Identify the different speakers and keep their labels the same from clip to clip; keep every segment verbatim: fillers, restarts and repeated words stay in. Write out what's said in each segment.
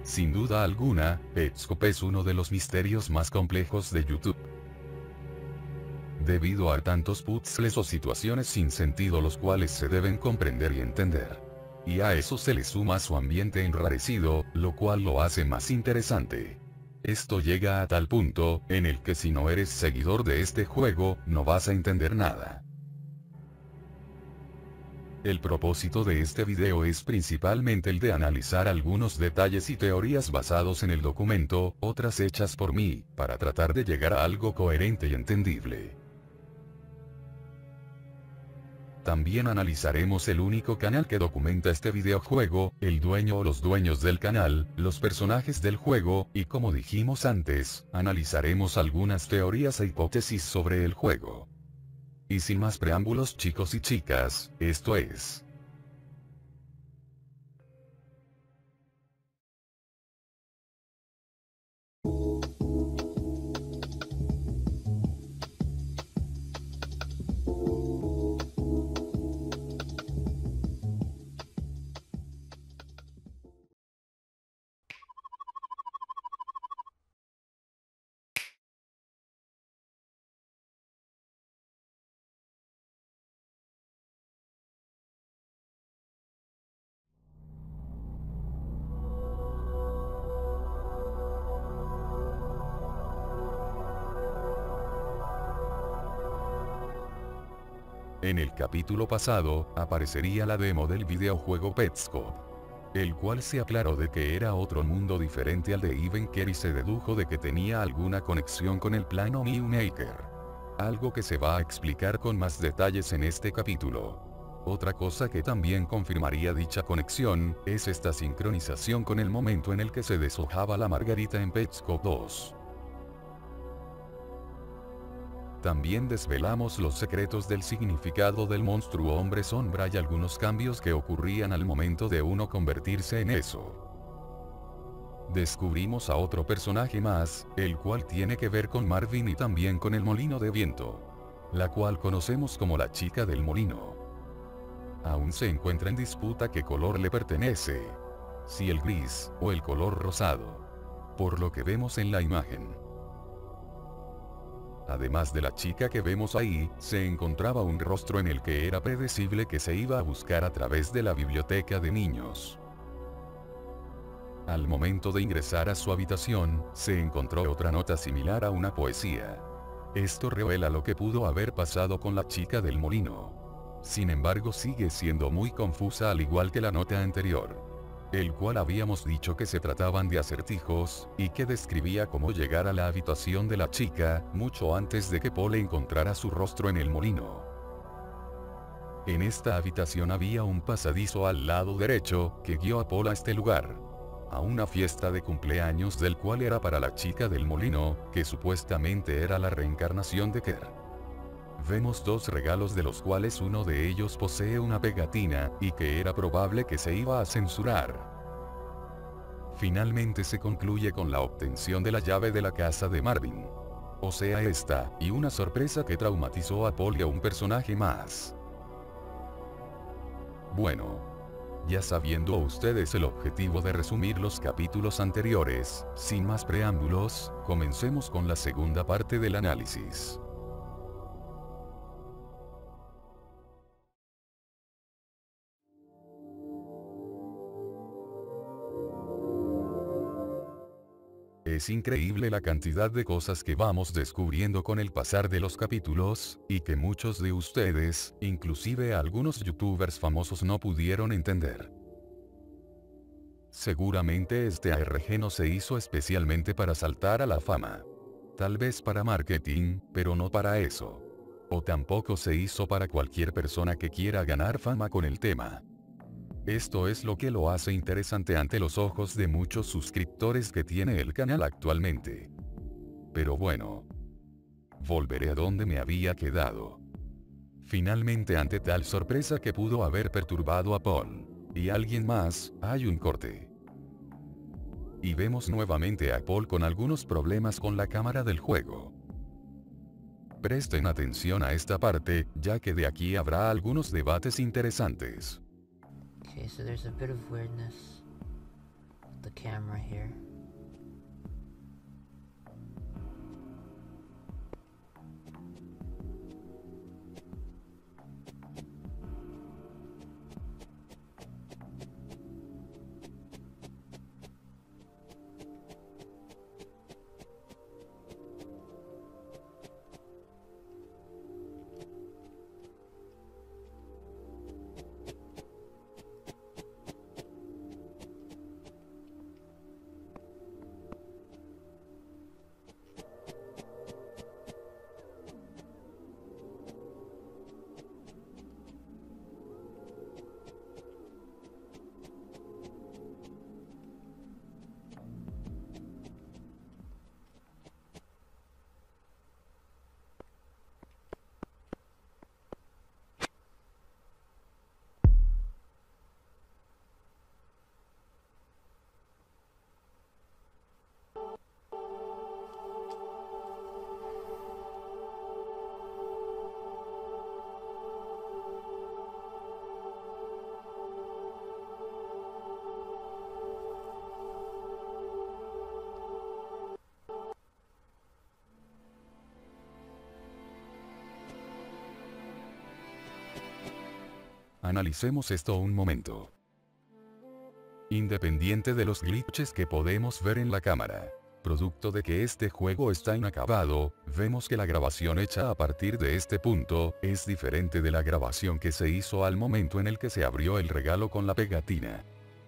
Speaker 1: Sin duda alguna, Petscop es uno de los misterios más complejos de YouTube. Debido a tantos puzzles o situaciones sin sentido los cuales se deben comprender y entender. Y a eso se le suma su ambiente enrarecido, lo cual lo hace más interesante. Esto llega a tal punto, en el que si no eres seguidor de este juego, no vas a entender nada. El propósito de este video es principalmente el de analizar algunos detalles y teorías basados en el documento, otras hechas por mí, para tratar de llegar a algo coherente y entendible. También analizaremos el único canal que documenta este videojuego, el dueño o los dueños del canal, los personajes del juego, y como dijimos antes, analizaremos algunas teorías e hipótesis sobre el juego. Y sin más preámbulos chicos y chicas, esto es... En el capítulo pasado, aparecería la demo del videojuego Petscop, el cual se aclaró de que era otro mundo diferente al de Evenker y se dedujo de que tenía alguna conexión con el plano Newmaker. Algo que se va a explicar con más detalles en este capítulo. Otra cosa que también confirmaría dicha conexión, es esta sincronización con el momento en el que se deshojaba la margarita en Petscop dos. También desvelamos los secretos del significado del monstruo hombre sombra y algunos cambios que ocurrían al momento de uno convertirse en eso. Descubrimos a otro personaje más, el cual tiene que ver con Marvin y también con el molino de viento, la cual conocemos como la chica del molino. Aún se encuentra en disputa qué color le pertenece, si el gris o el color rosado, por lo que vemos en la imagen. Además de la chica que vemos ahí, se encontraba un rostro en el que era predecible que se iba a buscar a través de la biblioteca de niños. Al momento de ingresar a su habitación, se encontró otra nota similar a una poesía. Esto revela lo que pudo haber pasado con la chica del molino. Sin embargo, sigue siendo muy confusa al igual que la nota anterior, el cual habíamos dicho que se trataban de acertijos, y que describía cómo llegar a la habitación de la chica, mucho antes de que Paul encontrara su rostro en el molino. En esta habitación había un pasadizo al lado derecho, que guió a Paul a este lugar, a una fiesta de cumpleaños del cual era para la chica del molino, que supuestamente era la reencarnación de Kerr. Vemos dos regalos de los cuales uno de ellos posee una pegatina, y que era probable que se iba a censurar. Finalmente se concluye con la obtención de la llave de la casa de Marvin. O sea esta, y una sorpresa que traumatizó a Paul y a un personaje más. Bueno, ya sabiendo ustedes el objetivo de resumir los capítulos anteriores, sin más preámbulos, comencemos con la segunda parte del análisis. Es increíble la cantidad de cosas que vamos descubriendo con el pasar de los capítulos, y que muchos de ustedes, inclusive algunos youtubers famosos no pudieron entender. Seguramente este A R G no se hizo especialmente para saltar a la fama. Tal vez para marketing, pero no para eso. O tampoco se hizo para cualquier persona que quiera ganar fama con el tema. Esto es lo que lo hace interesante ante los ojos de muchos suscriptores que tiene el canal actualmente. Pero bueno, volveré a donde me había quedado. Finalmente, ante tal sorpresa que pudo haber perturbado a Paul y alguien más, hay un corte. Y vemos nuevamente a Paul con algunos problemas con la cámara del juego. Presten atención a esta parte, ya que de aquí habrá algunos debates interesantes.
Speaker 2: Okay, so there's a bit of weirdness with the camera here.
Speaker 1: Analicemos esto un momento. Independiente de los glitches que podemos ver en la cámara, producto de que este juego está inacabado, vemos que la grabación hecha a partir de este punto, es diferente de la grabación que se hizo al momento en el que se abrió el regalo con la pegatina.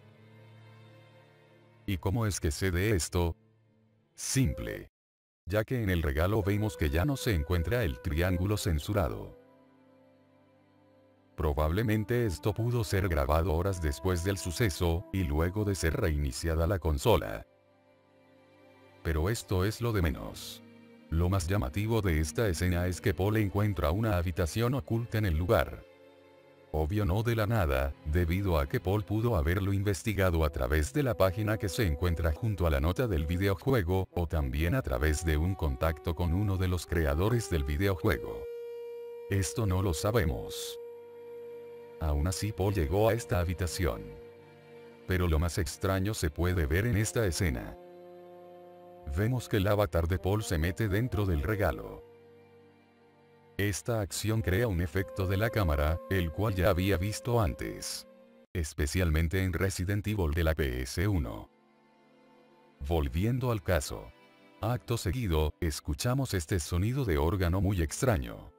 Speaker 1: ¿Y cómo es que sé de esto? Simple. Ya que en el regalo vemos que ya no se encuentra el triángulo censurado. Probablemente esto pudo ser grabado horas después del suceso, y luego de ser reiniciada la consola. Pero esto es lo de menos. Lo más llamativo de esta escena es que Paul encuentra una habitación oculta en el lugar. Obvio no de la nada, debido a que Paul pudo haberlo investigado a través de la página que se encuentra junto a la nota del videojuego, o también a través de un contacto con uno de los creadores del videojuego. Esto no lo sabemos. Aún así Paul llegó a esta habitación. Pero lo más extraño se puede ver en esta escena. Vemos que el avatar de Paul se mete dentro del regalo. Esta acción crea un efecto de la cámara, el cual ya había visto antes. Especialmente en Resident Evil de la P S uno. Volviendo al caso. Acto seguido, escuchamos este sonido de órgano muy extraño.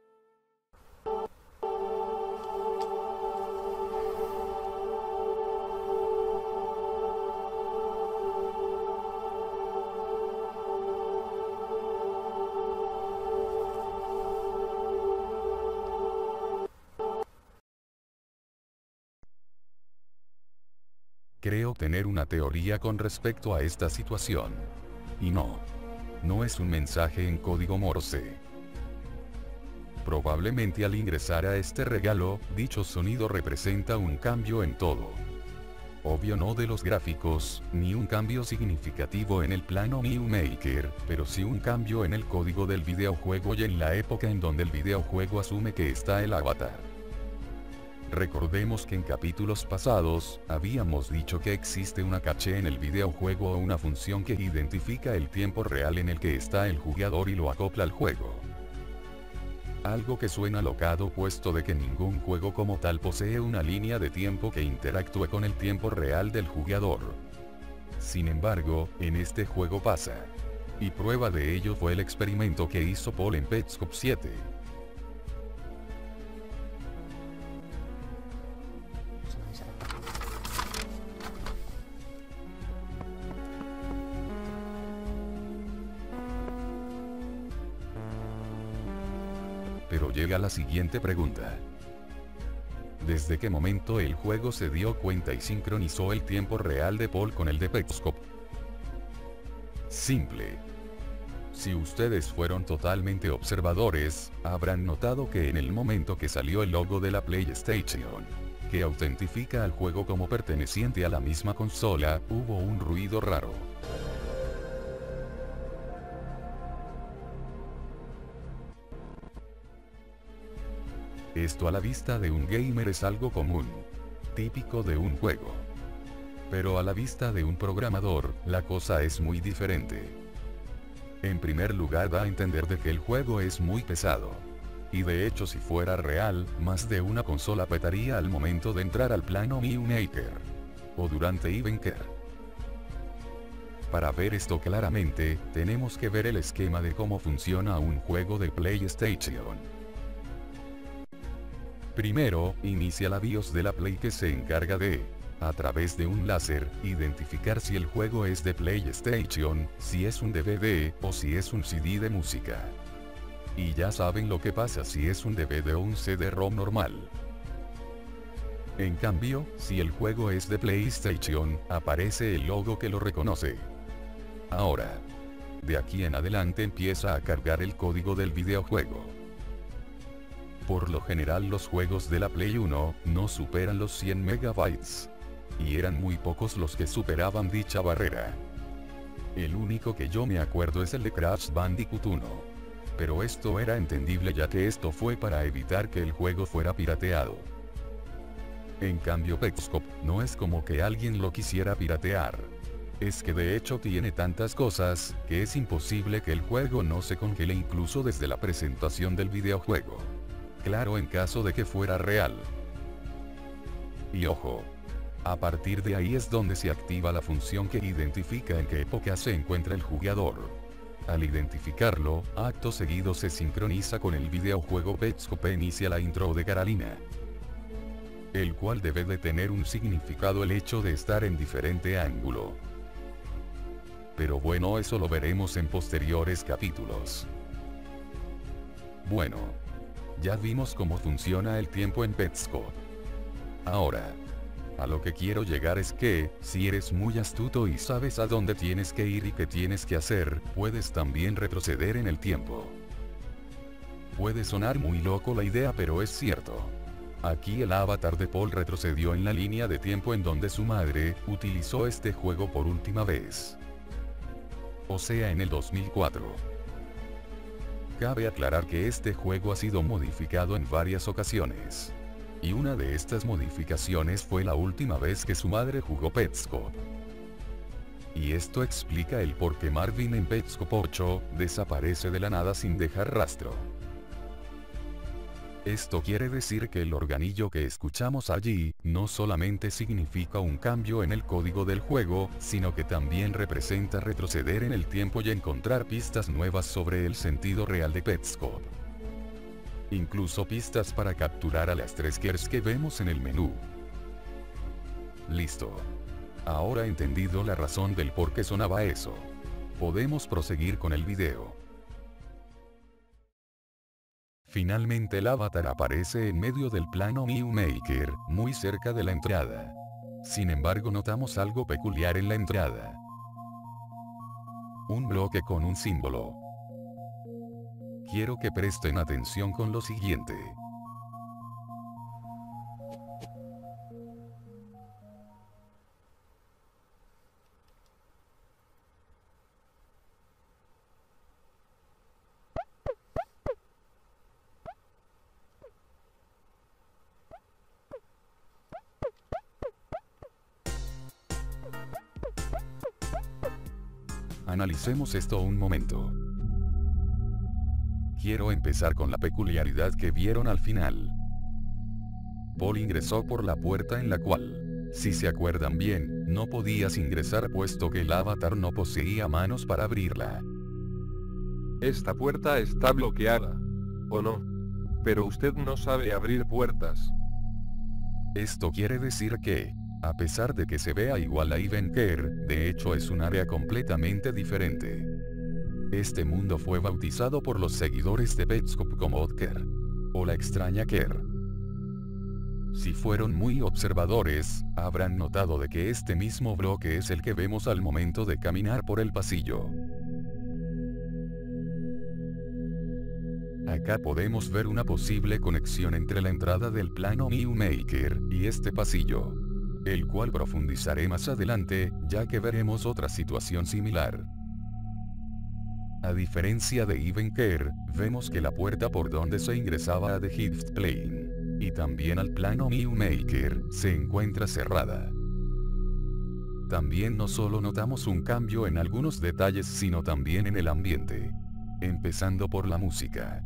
Speaker 1: Creo tener una teoría con respecto a esta situación. Y no. No es un mensaje en código Morse. Probablemente al ingresar a este regalo, dicho sonido representa un cambio en todo. Obvio no de los gráficos, ni un cambio significativo en el plano New Maker, pero sí un cambio en el código del videojuego y en la época en donde el videojuego asume que está el avatar. Recordemos que en capítulos pasados, habíamos dicho que existe una caché en el videojuego o una función que identifica el tiempo real en el que está el jugador y lo acopla al juego. Algo que suena locado puesto de que ningún juego como tal posee una línea de tiempo que interactúe con el tiempo real del jugador. Sin embargo, en este juego pasa. Y prueba de ello fue el experimento que hizo Paul en Petscop siete. Pero llega la siguiente pregunta. ¿Desde qué momento el juego se dio cuenta y sincronizó el tiempo real de Paul con el de Petscop? Simple. Si ustedes fueron totalmente observadores, habrán notado que en el momento que salió el logo de la PlayStation, que autentifica al juego como perteneciente a la misma consola, hubo un ruido raro. Esto a la vista de un gamer es algo común, típico de un juego. Pero a la vista de un programador, la cosa es muy diferente. En primer lugar, da a entender de que el juego es muy pesado. Y de hecho, si fuera real, más de una consola petaría al momento de entrar al plano Mew Maker. O durante Evenker. Para ver esto claramente, tenemos que ver el esquema de cómo funciona un juego de PlayStation. Primero, inicia la BIOS de la Play, que se encarga de, a través de un láser, identificar si el juego es de PlayStation, si es un D V D, o si es un C D de música. Y ya saben lo que pasa si es un D V D o un C D ROM normal. En cambio, si el juego es de PlayStation, aparece el logo que lo reconoce. Ahora, de aquí en adelante empieza a cargar el código del videojuego. Por lo general los juegos de la Play uno no superan los cien megabytes. Y eran muy pocos los que superaban dicha barrera. El único que yo me acuerdo es el de Crash Bandicoot uno. Pero esto era entendible, ya que esto fue para evitar que el juego fuera pirateado. En cambio Petscop, no es como que alguien lo quisiera piratear. Es que de hecho tiene tantas cosas, que es imposible que el juego no se congele incluso desde la presentación del videojuego. Claro, en caso de que fuera real. Y ojo. A partir de ahí es donde se activa la función que identifica en qué época se encuentra el jugador. Al identificarlo, acto seguido se sincroniza con el videojuego Petscop e inicia la intro de Carolina. El cual debe de tener un significado el hecho de estar en diferente ángulo. Pero bueno, eso lo veremos en posteriores capítulos. Bueno. Ya vimos cómo funciona el tiempo en Petscop. Ahora. A lo que quiero llegar es que, si eres muy astuto y sabes a dónde tienes que ir y qué tienes que hacer, puedes también retroceder en el tiempo. Puede sonar muy loco la idea, pero es cierto. Aquí el avatar de Paul retrocedió en la línea de tiempo en donde su madre utilizó este juego por última vez. O sea, en el dos mil cuatro. Cabe aclarar que este juego ha sido modificado en varias ocasiones. Y una de estas modificaciones fue la última vez que su madre jugó Petscop. Y esto explica el por qué Marvin en Petscop ocho desaparece de la nada sin dejar rastro. Esto quiere decir que el organillo que escuchamos allí, no solamente significa un cambio en el código del juego, sino que también representa retroceder en el tiempo y encontrar pistas nuevas sobre el sentido real de Petscop. Incluso pistas para capturar a las tres gears que vemos en el menú. Listo. Ahora entendido la razón del por qué sonaba eso. Podemos proseguir con el video. Finalmente el avatar aparece en medio del plano Mew Maker, muy cerca de la entrada. Sin embargo, notamos algo peculiar en la entrada. Un bloque con un símbolo. Quiero que presten atención con lo siguiente. Analicemos esto un momento. Quiero empezar con la peculiaridad que vieron al final. Paul ingresó por la puerta en la cual, si se acuerdan bien, no podías ingresar puesto que el avatar no poseía manos para abrirla.
Speaker 2: Esta puerta está bloqueada. ¿O no? Pero usted no sabe abrir puertas.
Speaker 1: Esto quiere decir que, a pesar de que se vea igual a Evenker, de hecho es un área completamente diferente. Este mundo fue bautizado por los seguidores de Petscop como Otker, o la extraña Ker. Si fueron muy observadores, habrán notado de que este mismo bloque es el que vemos al momento de caminar por el pasillo. Acá podemos ver una posible conexión entre la entrada del plano Mew Maker y este pasillo, el cual profundizaré más adelante, ya que veremos otra situación similar. A diferencia de Evenker, vemos que la puerta por donde se ingresaba a The Gift Plane, y también al plano Mew Maker, se encuentra cerrada. También no solo notamos un cambio en algunos detalles sino también en el ambiente. Empezando por la música.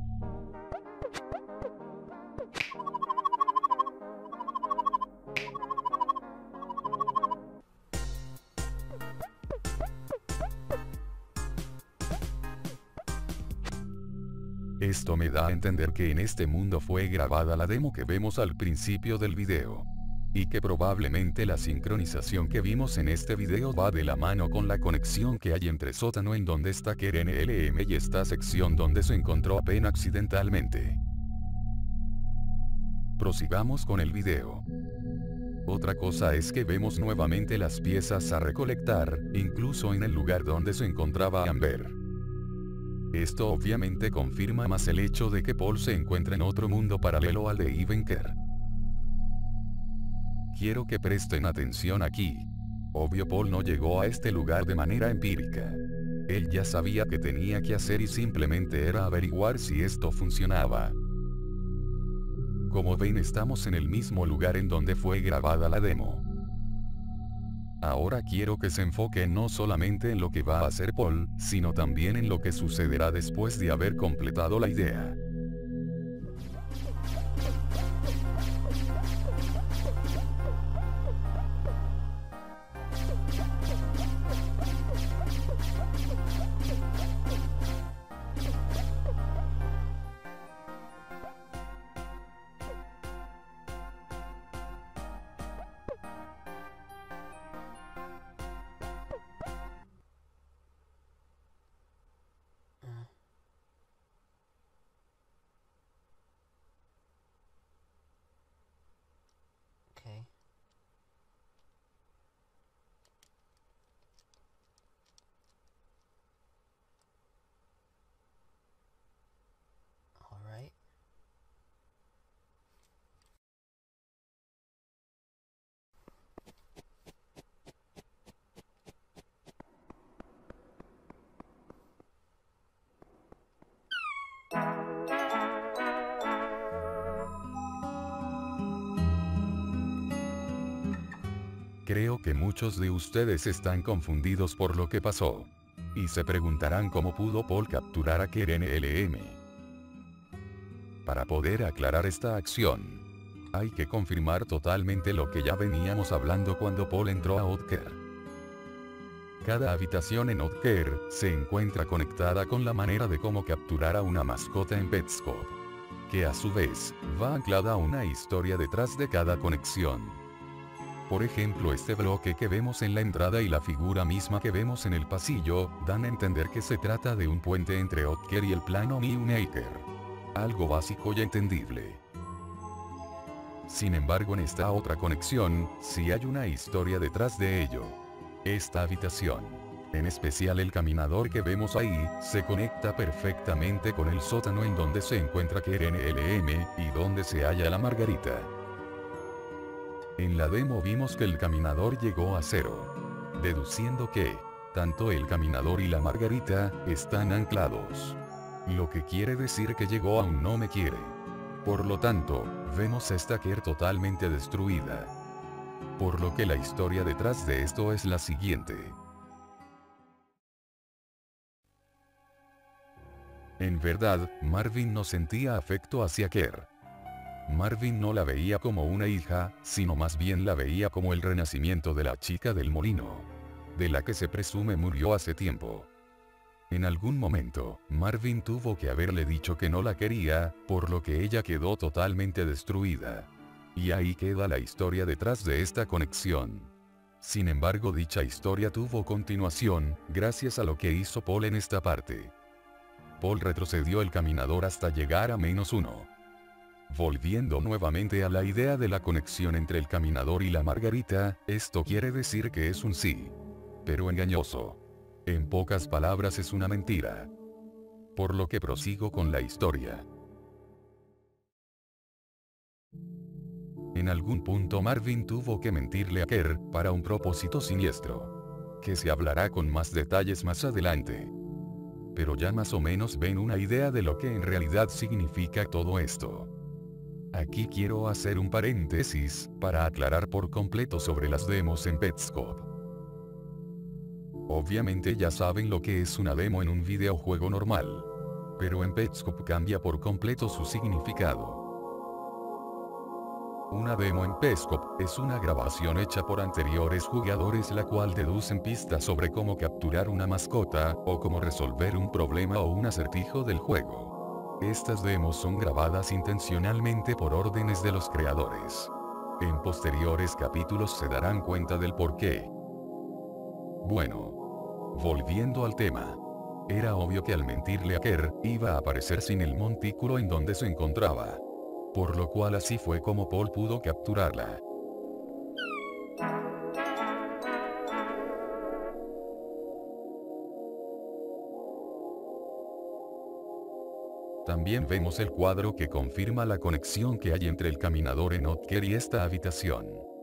Speaker 1: Esto me da a entender que en este mundo fue grabada la demo que vemos al principio del video. Y que probablemente la sincronización que vimos en este video va de la mano con la conexión que hay entre sótano en donde está Keren L M y esta sección donde se encontró apenas accidentalmente. Prosigamos con el video. Otra cosa es que vemos nuevamente las piezas a recolectar, incluso en el lugar donde se encontraba Amber. Esto obviamente confirma más el hecho de que Paul se encuentra en otro mundo paralelo al de Ivanker. Quiero que presten atención aquí. Obvio Paul no llegó a este lugar de manera empírica. Él ya sabía qué tenía que hacer y simplemente era averiguar si esto funcionaba. Como ven, estamos en el mismo lugar en donde fue grabada la demo. Ahora quiero que se enfoque no solamente en lo que va a hacer Paul, sino también en lo que sucederá después de haber completado la idea.
Speaker 3: Okay. All right.
Speaker 1: Creo que muchos de ustedes están confundidos por lo que pasó. Y se preguntarán cómo pudo Paul capturar a Keren L M. Para poder aclarar esta acción, hay que confirmar totalmente lo que ya veníamos hablando cuando Paul entró a Otker. Cada habitación en Otker se encuentra conectada con la manera de cómo capturar a una mascota en Petscop, que a su vez va anclada a una historia detrás de cada conexión. Por ejemplo, este bloque que vemos en la entrada y la figura misma que vemos en el pasillo, dan a entender que se trata de un puente entre Otker y el plano Newnaker. Algo básico y entendible. Sin embargo, en esta otra conexión, sí hay una historia detrás de ello. Esta habitación, en especial el caminador que vemos ahí, se conecta perfectamente con el sótano en donde se encuentra Keren L M, y donde se halla la Margarita. En la demo vimos que el caminador llegó a cero, deduciendo que, tanto el caminador y la Margarita, están anclados. Lo que quiere decir que llegó a un no me quiere. Por lo tanto, vemos esta Kerr totalmente destruida. Por lo que la historia detrás de esto es la siguiente. En verdad, Marvin no sentía afecto hacia Kerr. Marvin no la veía como una hija, sino más bien la veía como el renacimiento de la chica del molino, de la que se presume murió hace tiempo. En algún momento, Marvin tuvo que haberle dicho que no la quería, por lo que ella quedó totalmente destruida. Y ahí queda la historia detrás de esta conexión. Sin embargo, dicha historia tuvo continuación, gracias a lo que hizo Paul en esta parte. Paul retrocedió el caminador hasta llegar a menos uno. Volviendo nuevamente a la idea de la conexión entre el caminador y la Margarita, esto quiere decir que es un sí, pero engañoso. En pocas palabras, es una mentira. Por lo que prosigo con la historia. En algún punto Marvin tuvo que mentirle a Kerr, para un propósito siniestro, que se hablará con más detalles más adelante. Pero ya más o menos ven una idea de lo que en realidad significa todo esto. Aquí quiero hacer un paréntesis, para aclarar por completo sobre las demos en Petscop. Obviamente ya saben lo que es una demo en un videojuego normal. Pero en Petscop cambia por completo su significado. Una demo en Petscop es una grabación hecha por anteriores jugadores la cual deducen pistas sobre cómo capturar una mascota, o cómo resolver un problema o un acertijo del juego. Estas demos son grabadas intencionalmente por órdenes de los creadores. En posteriores capítulos se darán cuenta del porqué. Bueno. Volviendo al tema. Era obvio que al mentirle a Kerr, iba a aparecer sin el montículo en donde se encontraba. Por lo cual así fue como Paul pudo capturarla. También vemos el cuadro que confirma la conexión que hay entre el caminador en Otker y esta habitación.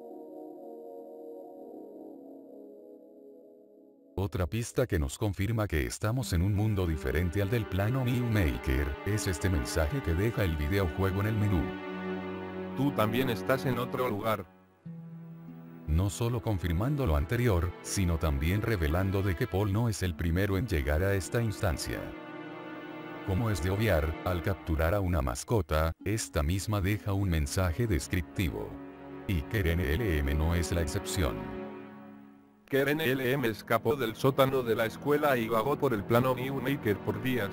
Speaker 1: Otra pista que nos confirma que estamos en un mundo diferente al del plano New Maker, es este mensaje que deja el videojuego en el menú.
Speaker 2: Tú también estás en otro lugar.
Speaker 1: No solo confirmando lo anterior, sino también revelando de que Paul no es el primero en llegar a esta instancia. Como es de obviar, al capturar a una mascota, esta misma deja un mensaje descriptivo. Y Kerr N L M no es la excepción.
Speaker 2: Kerr N L M escapó del sótano de la escuela y vagó por el plano New Maker por días.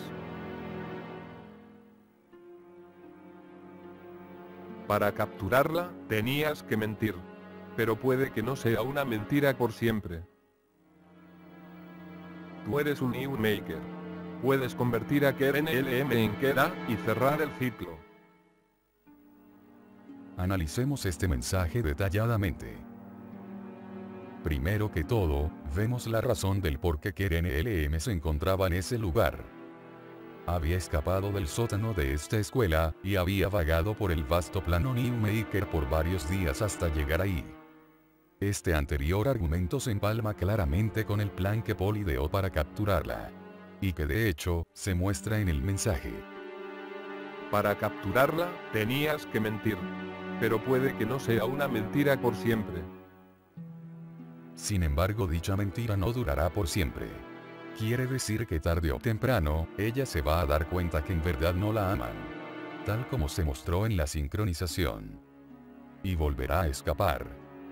Speaker 2: Para capturarla, tenías que mentir. Pero puede que no sea una mentira por siempre. Tú eres un New Maker. Puedes convertir a Kerr N L M en Kerr A y cerrar el ciclo.
Speaker 1: Analicemos este mensaje detalladamente. Primero que todo, vemos la razón del por qué Kerr N L M se encontraba en ese lugar. Había escapado del sótano de esta escuela, y había vagado por el vasto plano New Maker por varios días hasta llegar ahí. Este anterior argumento se empalma claramente con el plan que Paul ideó para capturarla. Y que de hecho, se muestra en el mensaje.
Speaker 2: Para capturarla, tenías que mentir. Pero puede que no sea una mentira por siempre.
Speaker 1: Sin embargo, dicha mentira no durará por siempre. Quiere decir que tarde o temprano, ella se va a dar cuenta que en verdad no la aman. Tal como se mostró en la sincronización. Y volverá a escapar.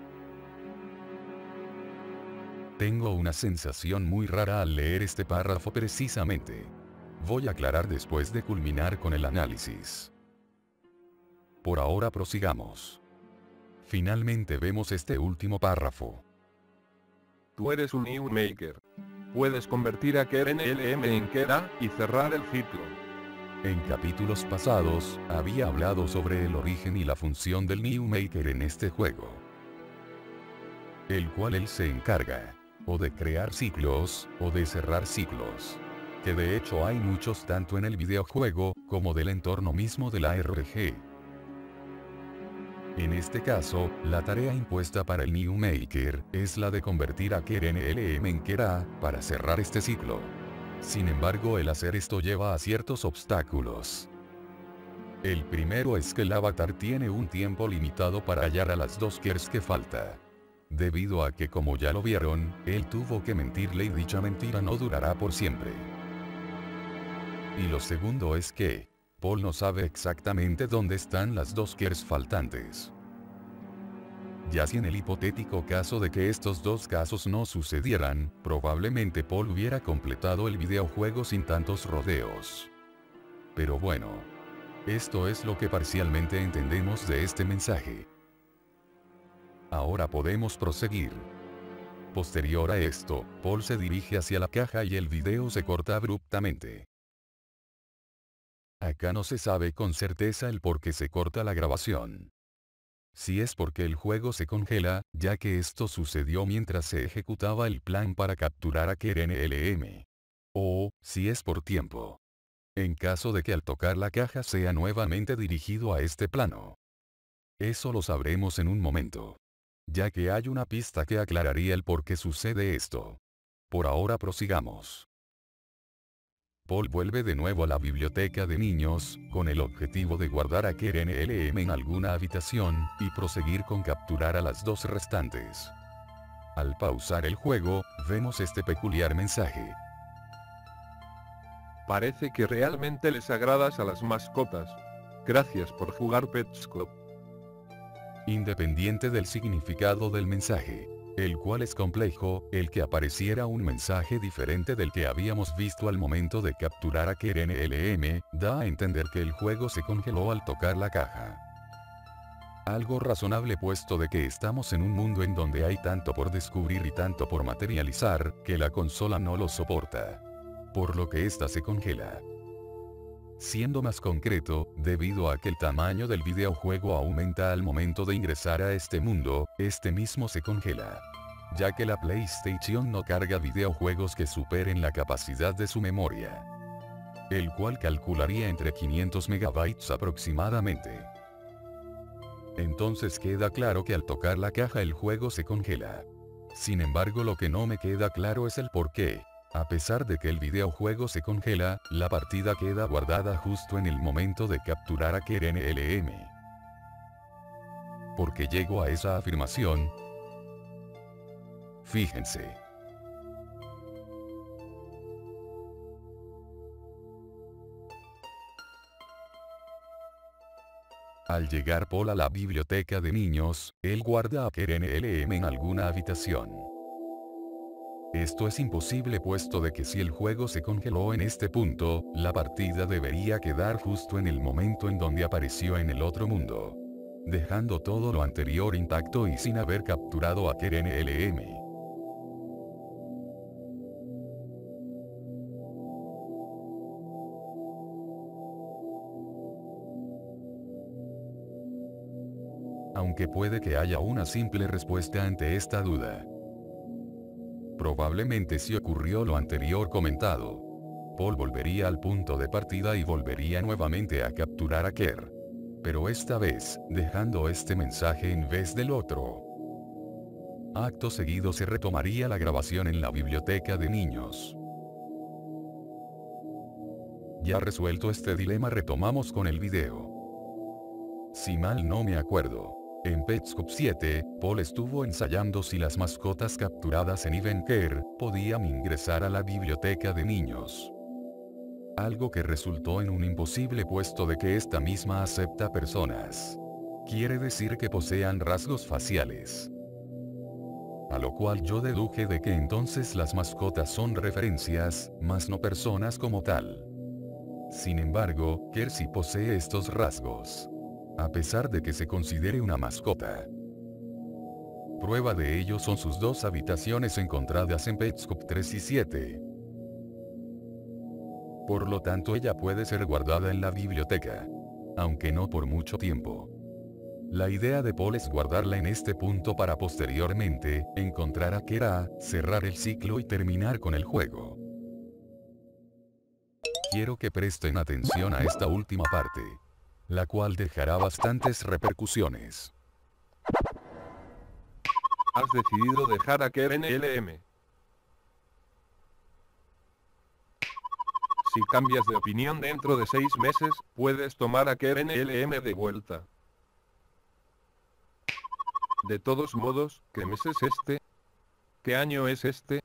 Speaker 1: Tengo una sensación muy rara al leer este párrafo precisamente. Voy a aclarar después de culminar con el análisis. Por ahora prosigamos. Finalmente vemos este último párrafo.
Speaker 2: Tú eres un New Maker. Puedes convertir a Kerr N L M en Kerr A y cerrar el ciclo.
Speaker 1: En capítulos pasados, había hablado sobre el origen y la función del New Maker en este juego. El cual él se encarga, o de crear ciclos, o de cerrar ciclos. Que de hecho hay muchos tanto en el videojuego, como del entorno mismo de la R P G. En este caso, la tarea impuesta para el New Maker, es la de convertir a Kerr N L M en Kerr A, para cerrar este ciclo. Sin embargo, el hacer esto lleva a ciertos obstáculos. El primero es que el avatar tiene un tiempo limitado para hallar a las dos Kerrs que falta. Debido a que, como ya lo vieron, él tuvo que mentirle y dicha mentira no durará por siempre. Y lo segundo es que Paul no sabe exactamente dónde están las dos Kerrs faltantes. Ya si en el hipotético caso de que estos dos casos no sucedieran, probablemente Paul hubiera completado el videojuego sin tantos rodeos. Pero bueno. Esto es lo que parcialmente entendemos de este mensaje. Ahora podemos proseguir. Posterior a esto, Paul se dirige hacia la caja y el video se corta abruptamente. Acá no se sabe con certeza el por qué se corta la grabación. Si es porque el juego se congela, ya que esto sucedió mientras se ejecutaba el plan para capturar a Kerr N L M. O, si es por tiempo. En caso de que al tocar la caja sea nuevamente dirigido a este plano. Eso lo sabremos en un momento. Ya que hay una pista que aclararía el por qué sucede esto. Por ahora prosigamos. Paul vuelve de nuevo a la biblioteca de niños, con el objetivo de guardar a Kerr N L M en alguna habitación, y proseguir con capturar a las dos restantes. Al pausar el juego, vemos este peculiar mensaje.
Speaker 2: Parece que realmente les agradas a las mascotas. Gracias por jugar Petscop.
Speaker 1: Independiente del significado del mensaje, el cual es complejo, el que apareciera un mensaje diferente del que habíamos visto al momento de capturar a Keren L M, da a entender que el juego se congeló al tocar la caja. Algo razonable puesto de que estamos en un mundo en donde hay tanto por descubrir y tanto por materializar, que la consola no lo soporta. Por lo que ésta se congela. Siendo más concreto, debido a que el tamaño del videojuego aumenta al momento de ingresar a este mundo, este mismo se congela. Ya que la PlayStation no carga videojuegos que superen la capacidad de su memoria. El cual calcularía entre quinientos megabytes aproximadamente. Entonces queda claro que al tocar la caja el juego se congela. Sin embargo, lo que no me queda claro es el por qué. A pesar de que el videojuego se congela, la partida queda guardada justo en el momento de capturar a Keren L M. ¿Por qué llego a esa afirmación? Fíjense. Al llegar Paul a la biblioteca de niños, él guarda a Keren L M en alguna habitación. Esto es imposible puesto de que si el juego se congeló en este punto, la partida debería quedar justo en el momento en donde apareció en el otro mundo. Dejando todo lo anterior intacto y sin haber capturado a Keren L M. Aunque puede que haya una simple respuesta ante esta duda. Probablemente si ocurrió lo anterior comentado. Paul volvería al punto de partida y volvería nuevamente a capturar a Kerr. Pero esta vez, dejando este mensaje en vez del otro. Acto seguido se retomaría la grabación en la biblioteca de niños. Ya resuelto este dilema, retomamos con el video. Si mal no me acuerdo, en Petscop siete, Paul estuvo ensayando si las mascotas capturadas en Evencare podían ingresar a la biblioteca de niños. Algo que resultó en un imposible puesto de que esta misma acepta personas. Quiere decir que posean rasgos faciales. A lo cual yo deduje de que entonces las mascotas son referencias, mas no personas como tal. Sin embargo, Kerr sí posee estos rasgos. A pesar de que se considere una mascota. Prueba de ello son sus dos habitaciones encontradas en Petscop tres y siete. Por lo tanto ella puede ser guardada en la biblioteca. Aunque no por mucho tiempo. La idea de Paul es guardarla en este punto para posteriormente, encontrar a Kera, cerrar el ciclo y terminar con el juego. Quiero que presten atención a esta última parte. La cual dejará bastantes repercusiones.
Speaker 2: Has decidido dejar a Keren L M. Si cambias de opinión dentro de seis meses, puedes tomar a Keren L M de vuelta. De todos modos, ¿qué mes es este? ¿Qué año es este?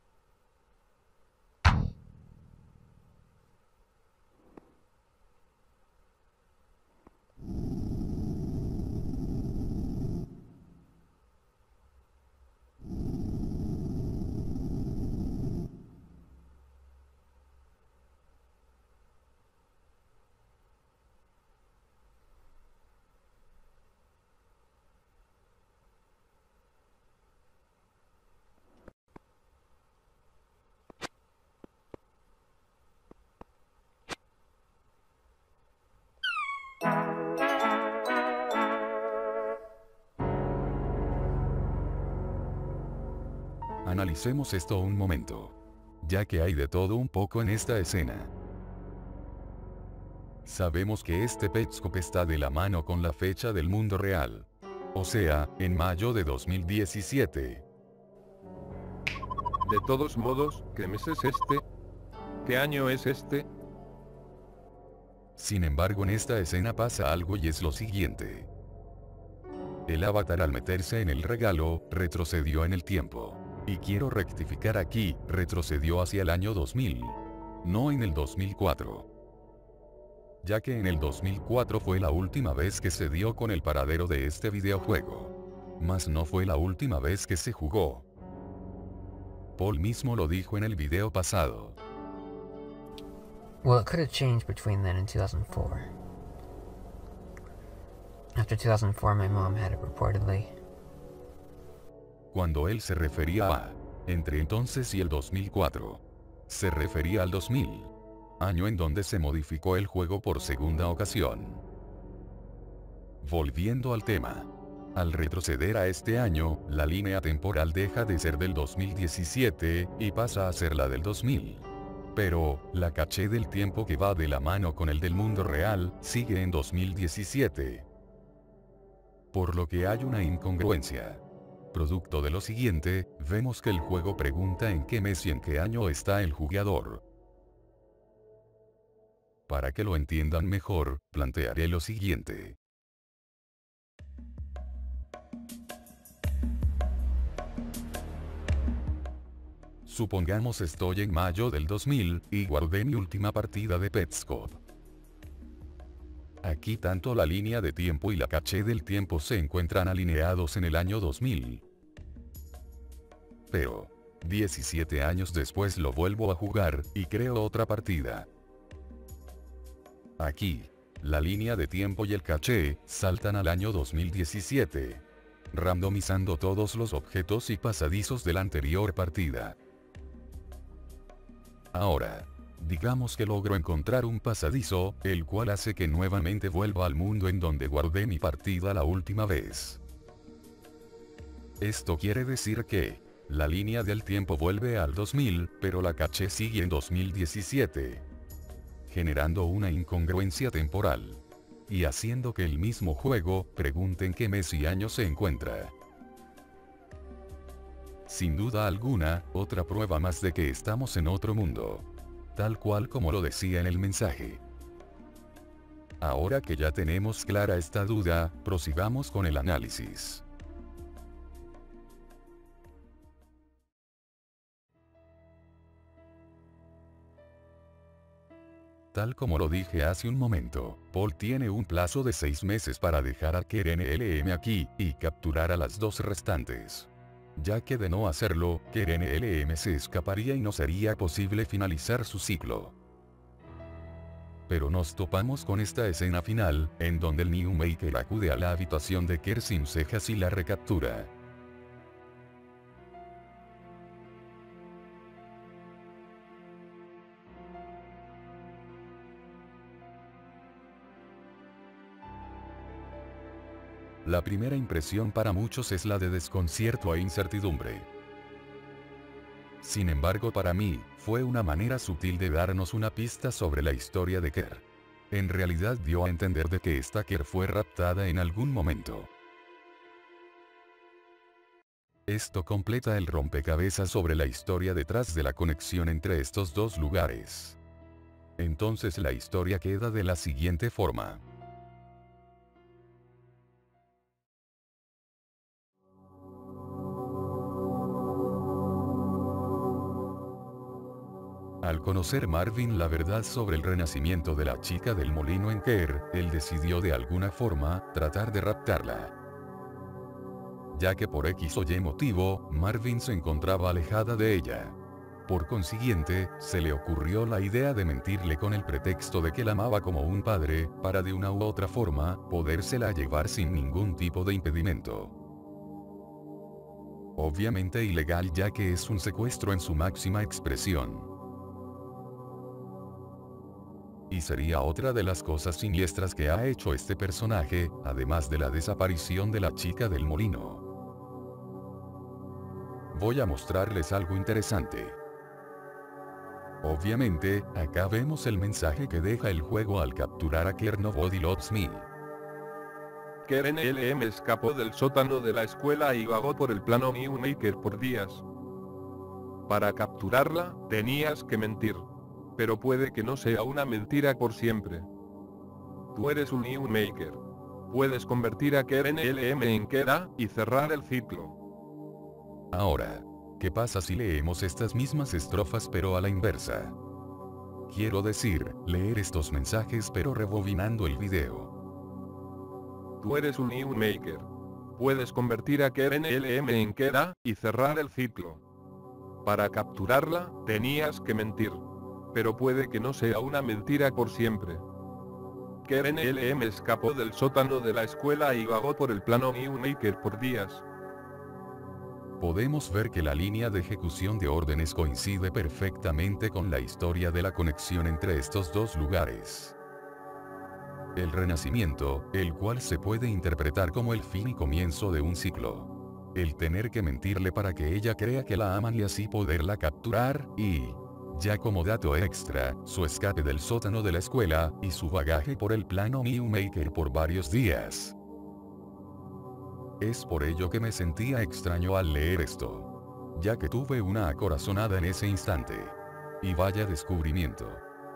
Speaker 1: Analicemos esto un momento. Ya que hay de todo un poco en esta escena. Sabemos que este Petscop está de la mano con la fecha del mundo real. O sea, en mayo de dos mil diecisiete.
Speaker 2: De todos modos, ¿qué mes es este? ¿Qué año es este?
Speaker 1: Sin embargo, en esta escena pasa algo y es lo siguiente. El avatar al meterse en el regalo, retrocedió en el tiempo. Y quiero rectificar aquí, retrocedió hacia el año dos mil. No en el dos mil cuatro. Ya que en el dos mil cuatro fue la última vez que se dio con el paradero de este videojuego. Mas no fue la última vez que se jugó. Paul mismo lo dijo en el video pasado.
Speaker 3: Well, it could have changed between then and two thousand four. After two thousand four, my mom had it reportedly.
Speaker 1: Cuando él se refería a entre entonces y el dos mil cuatro, se refería al dos mil, año en donde se modificó el juego por segunda ocasión. Volviendo al tema. Al retroceder a este año, la línea temporal deja de ser del dos mil diecisiete, y pasa a ser la del dos mil. Pero, la caché del tiempo que va de la mano con el del mundo real, sigue en dos mil diecisiete. Por lo que hay una incongruencia. Producto de lo siguiente, vemos que el juego pregunta en qué mes y en qué año está el jugador. Para que lo entiendan mejor, plantearé lo siguiente. Supongamos estoy en mayo del dos mil, y guardé mi última partida de Petscop. Aquí tanto la línea de tiempo y la caché del tiempo se encuentran alineados en el año dos mil. Pero, diecisiete años después lo vuelvo a jugar, y creo otra partida. Aquí, la línea de tiempo y el caché, saltan al año dos mil diecisiete. Randomizando todos los objetos y pasadizos de la anterior partida. Ahora, digamos que logro encontrar un pasadizo, el cual hace que nuevamente vuelva al mundo en donde guardé mi partida la última vez. Esto quiere decir que, la línea del tiempo vuelve al dos mil, pero la caché sigue en dos mil diecisiete. Generando una incongruencia temporal. Y haciendo que el mismo juego pregunte en qué mes y año se encuentra. Sin duda alguna, otra prueba más de que estamos en otro mundo. Tal cual como lo decía en el mensaje. Ahora que ya tenemos clara esta duda, prosigamos con el análisis. Tal como lo dije hace un momento, Paul tiene un plazo de seis meses para dejar a Keren L M aquí, y capturar a las dos restantes. Ya que de no hacerlo, Keren L M se escaparía y no sería posible finalizar su ciclo. Pero nos topamos con esta escena final, en donde el New Maker acude a la habitación de Kerr sin cejas y la recaptura. La primera impresión para muchos es la de desconcierto e incertidumbre. Sin embargo, para mí, fue una manera sutil de darnos una pista sobre la historia de Kerr. En realidad dio a entender de que esta Kerr fue raptada en algún momento. Esto completa el rompecabezas sobre la historia detrás de la conexión entre estos dos lugares. Entonces la historia queda de la siguiente forma. Al conocer Marvin la verdad sobre el renacimiento de la chica del molino en Kerr, él decidió de alguna forma, tratar de raptarla. Ya que por X o Y motivo, Marvin se encontraba alejada de ella. Por consiguiente, se le ocurrió la idea de mentirle con el pretexto de que la amaba como un padre, para de una u otra forma, podérsela llevar sin ningún tipo de impedimento. Obviamente ilegal, ya que es un secuestro en su máxima expresión. Y sería otra de las cosas siniestras que ha hecho este personaje, además de la desaparición de la chica del molino. Voy a mostrarles algo interesante. Obviamente, acá vemos el mensaje que deja el juego al capturar a Kerr Nobody Loves Me.
Speaker 2: Keren L M escapó del sótano de la escuela y vagó por el plano New Maker por días. Para capturarla, tenías que mentir. Pero puede que no sea una mentira por siempre. Tú eres un New Maker. Puedes convertir a Keren L M en Kera, y cerrar el ciclo.
Speaker 1: Ahora, ¿Qué pasa si leemos estas mismas estrofas pero a la inversa? Quiero decir, leer estos mensajes pero rebobinando el video.
Speaker 2: Tú eres un New Maker. Puedes convertir a Keren L M en Kera, y cerrar el ciclo. Para capturarla, tenías que mentir. Pero puede que no sea una mentira por siempre. Keren L M escapó del sótano de la escuela y vagó por el plano New Maker por días.
Speaker 1: Podemos ver que la línea de ejecución de órdenes coincide perfectamente con la historia de la conexión entre estos dos lugares. El renacimiento, el cual se puede interpretar como el fin y comienzo de un ciclo. El tener que mentirle para que ella crea que la aman y así poderla capturar, y, ya como dato extra, su escape del sótano de la escuela, y su bagaje por el plano New Maker por varios días. Es por ello que me sentía extraño al leer esto. Ya que tuve una acorazonada en ese instante. Y vaya descubrimiento.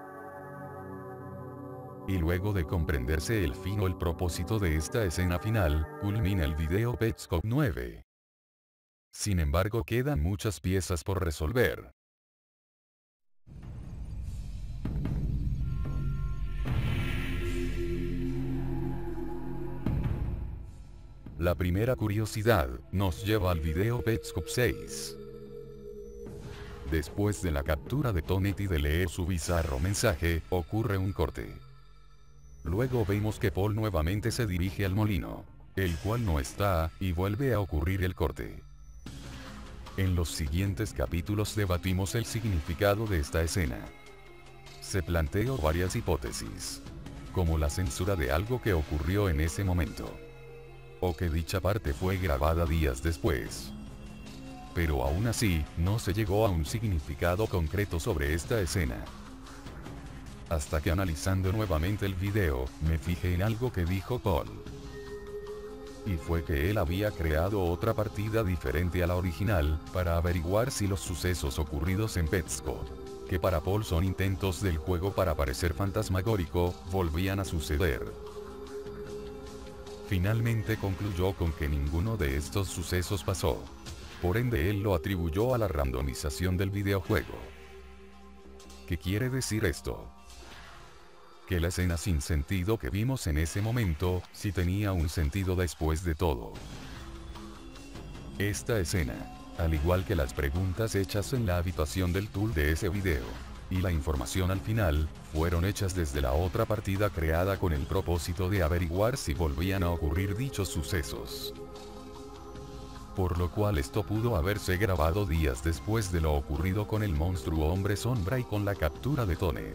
Speaker 1: Y luego de comprenderse el fin o el propósito de esta escena final, culmina el video Petscop nueve. Sin embargo, quedan muchas piezas por resolver. La primera curiosidad nos lleva al video Petscop seis. Después de la captura de Tonet y de leer su bizarro mensaje, ocurre un corte. Luego vemos que Paul nuevamente se dirige al molino, el cual no está, y vuelve a ocurrir el corte. En los siguientes capítulos debatimos el significado de esta escena. Se planteó varias hipótesis, como la censura de algo que ocurrió en ese momento, o que dicha parte fue grabada días después. Pero aún así, no se llegó a un significado concreto sobre esta escena. Hasta que analizando nuevamente el video, me fijé en algo que dijo Paul. Y fue que él había creado otra partida diferente a la original, para averiguar si los sucesos ocurridos en Petscop, que para Paul son intentos del juego para parecer fantasmagórico, volvían a suceder. Finalmente concluyó con que ninguno de estos sucesos pasó. Por ende él lo atribuyó a la randomización del videojuego. ¿Qué quiere decir esto? Que la escena sin sentido que vimos en ese momento, sí tenía un sentido después de todo. Esta escena, al igual que las preguntas hechas en la habitación del tool de ese video, y la información al final, fueron hechas desde la otra partida creada con el propósito de averiguar si volvían a ocurrir dichos sucesos. Por lo cual esto pudo haberse grabado días después de lo ocurrido con el monstruo hombre sombra y con la captura de Tonet.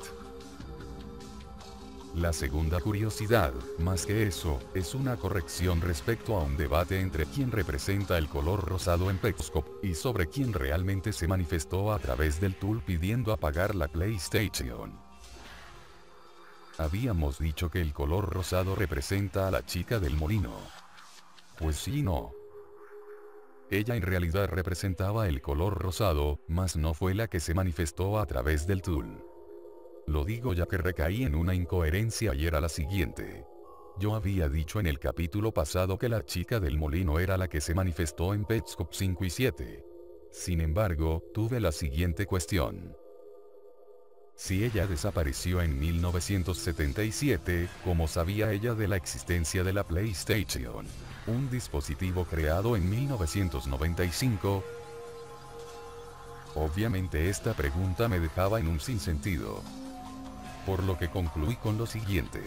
Speaker 1: La segunda curiosidad, más que eso, es una corrección respecto a un debate entre quién representa el color rosado en Petscop, y sobre quién realmente se manifestó a través del tool pidiendo apagar la PlayStation. Habíamos dicho que el color rosado representa a la chica del molino. Pues sí y no. Ella en realidad representaba el color rosado, mas no fue la que se manifestó a través del tool. Lo digo ya que recaí en una incoherencia y era la siguiente. Yo había dicho en el capítulo pasado que la chica del molino era la que se manifestó en Petscop cinco y siete. Sin embargo, tuve la siguiente cuestión. Si ella desapareció en mil novecientos setenta y siete, ¿cómo sabía ella de la existencia de la PlayStation? Un dispositivo creado en mil novecientos noventa y cinco. Obviamente esta pregunta me dejaba en un sinsentido. Por lo que concluí con lo siguiente.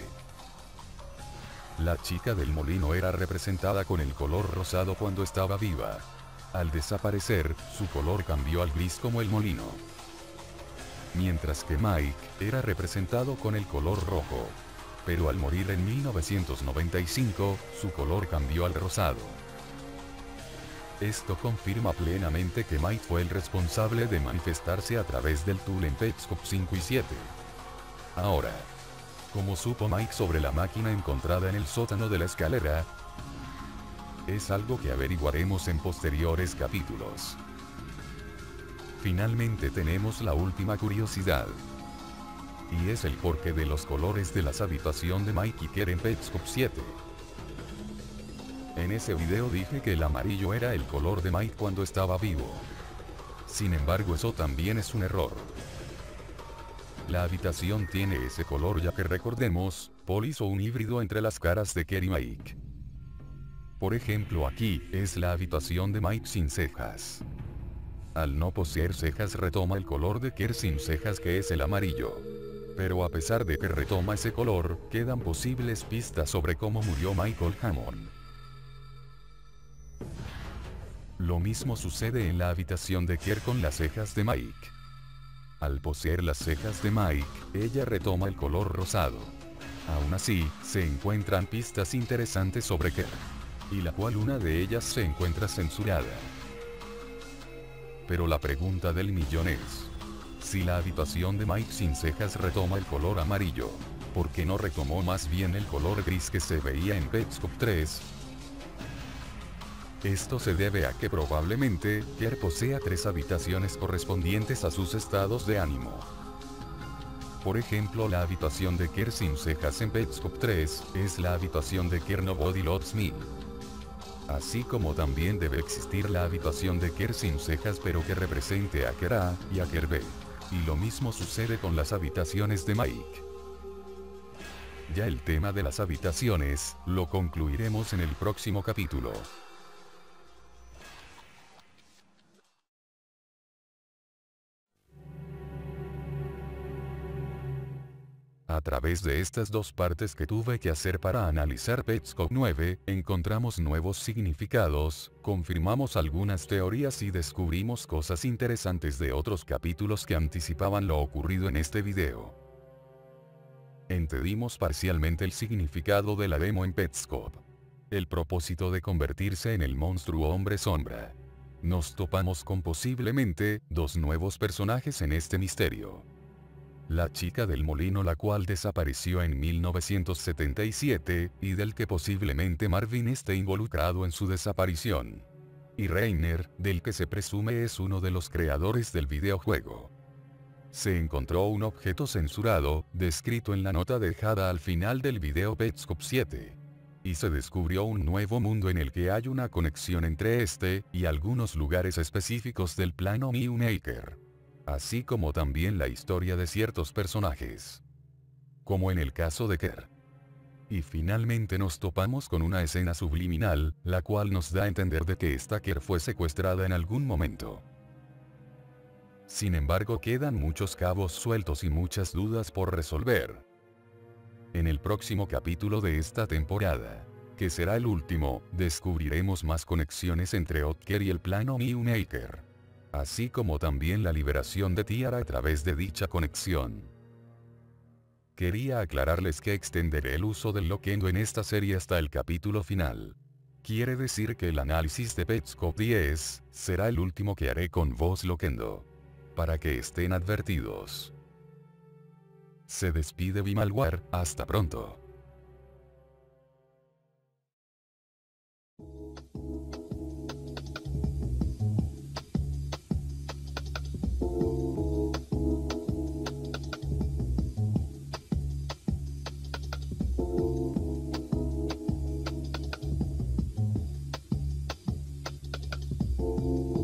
Speaker 1: La chica del molino era representada con el color rosado cuando estaba viva. Al desaparecer, su color cambió al gris como el molino. Mientras que Mike era representado con el color rojo. Pero al morir en mil novecientos noventa y cinco, su color cambió al rosado. Esto confirma plenamente que Mike fue el responsable de manifestarse a través del tool en Petscop cinco y siete. Ahora, ¿cómo supo Mike sobre la máquina encontrada en el sótano de la escalera? Es algo que averiguaremos en posteriores capítulos. Finalmente tenemos la última curiosidad. Y es el porqué de los colores de las habitaciones de Mike y Keren en Petscop siete. En ese video dije que el amarillo era el color de Mike cuando estaba vivo. Sin embargo, eso también es un error. La habitación tiene ese color ya que recordemos, Paul hizo un híbrido entre las caras de Kerr y Mike. Por ejemplo, aquí, es la habitación de Mike sin cejas. Al no poseer cejas retoma el color de Kerr sin cejas, que es el amarillo. Pero a pesar de que retoma ese color, quedan posibles pistas sobre cómo murió Michael Hammond. Lo mismo sucede en la habitación de Kerr con las cejas de Mike. Al poseer las cejas de Mike, ella retoma el color rosado. Aún así, se encuentran pistas interesantes sobre Kerr, y la cual una de ellas se encuentra censurada. Pero la pregunta del millón es: si la habitación de Mike sin cejas retoma el color amarillo, ¿por qué no retomó más bien el color gris que se veía en Petscop tres? Esto se debe a que probablemente, Kerr posea tres habitaciones correspondientes a sus estados de ánimo. Por ejemplo, la habitación de Kerr sin cejas en Petscop tres, es la habitación de Kerr Nobody Loves Me. Así como también debe existir la habitación de Kerr sin cejas pero que represente a Kerr A y a Kerr B. Y lo mismo sucede con las habitaciones de Mike. Ya el tema de las habitaciones, lo concluiremos en el próximo capítulo. A través de estas dos partes que tuve que hacer para analizar Petscop nueve, encontramos nuevos significados, confirmamos algunas teorías y descubrimos cosas interesantes de otros capítulos que anticipaban lo ocurrido en este video. Entendimos parcialmente el significado de la demo en Petscop. El propósito de convertirse en el monstruo hombre sombra. Nos topamos con posiblemente dos nuevos personajes en este misterio. La chica del molino, la cual desapareció en mil novecientos setenta y siete, y del que posiblemente Marvin esté involucrado en su desaparición. Y Rainer, del que se presume es uno de los creadores del videojuego. Se encontró un objeto censurado, descrito en la nota dejada al final del video Petscop siete. Y se descubrió un nuevo mundo en el que hay una conexión entre este, y algunos lugares específicos del plano Newmaker. Así como también la historia de ciertos personajes. Como en el caso de Kerr. Y finalmente nos topamos con una escena subliminal, la cual nos da a entender de que esta Kerr fue secuestrada en algún momento. Sin embargo, quedan muchos cabos sueltos y muchas dudas por resolver. En el próximo capítulo de esta temporada, que será el último, descubriremos más conexiones entre Otker y el plano Newmaker. Así como también la liberación de Tiara a través de dicha conexión. Quería aclararles que extenderé el uso del Loquendo en esta serie hasta el capítulo final. Quiere decir que el análisis de Petscop diez será el último que haré con voz Loquendo. Para que estén advertidos. Se despide Bimalwar, hasta pronto.
Speaker 4: Thank you.